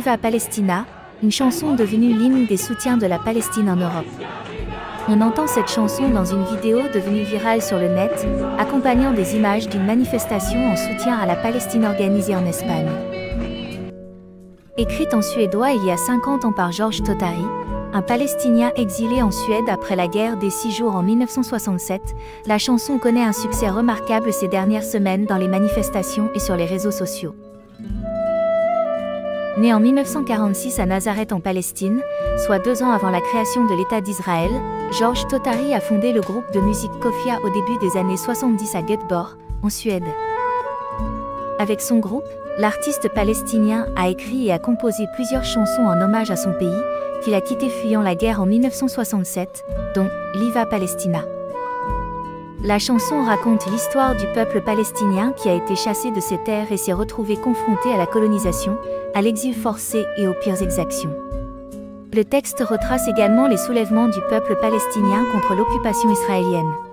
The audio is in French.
Viva Palestina, une chanson devenue l'hymne des soutiens de la Palestine en Europe. On entend cette chanson dans une vidéo devenue virale sur le net, accompagnant des images d'une manifestation en soutien à la Palestine organisée en Espagne. Écrite en suédois il y a 50 ans par Georges Totari, un Palestinien exilé en Suède après la guerre des 6 jours en 1967, la chanson connaît un succès remarquable ces dernières semaines dans les manifestations et sur les réseaux sociaux. Né en 1946 à Nazareth en Palestine, soit 2 ans avant la création de l'État d'Israël, Georges Totari a fondé le groupe de musique Kofia au début des années 70 à Göteborg, en Suède. Avec son groupe, l'artiste palestinien a écrit et a composé plusieurs chansons en hommage à son pays, qu'il a quitté fuyant la guerre en 1967, dont « Viva Palestina ». La chanson raconte l'histoire du peuple palestinien qui a été chassé de ses terres et s'est retrouvé confronté à la colonisation, à l'exil forcé et aux pires exactions. Le texte retrace également les soulèvements du peuple palestinien contre l'occupation israélienne.